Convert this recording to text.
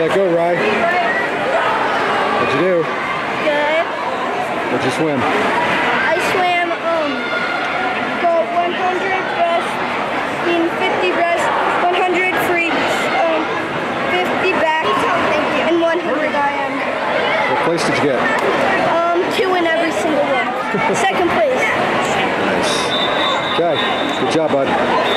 that go, Rye? What'd you do? Good. What'd you swim? I swam go 100 breast, 50 breast, 100 free, 50 back, and 100 IM. What place did you get? 2 in every single one. Second place. Nice. Okay. Good job, bud.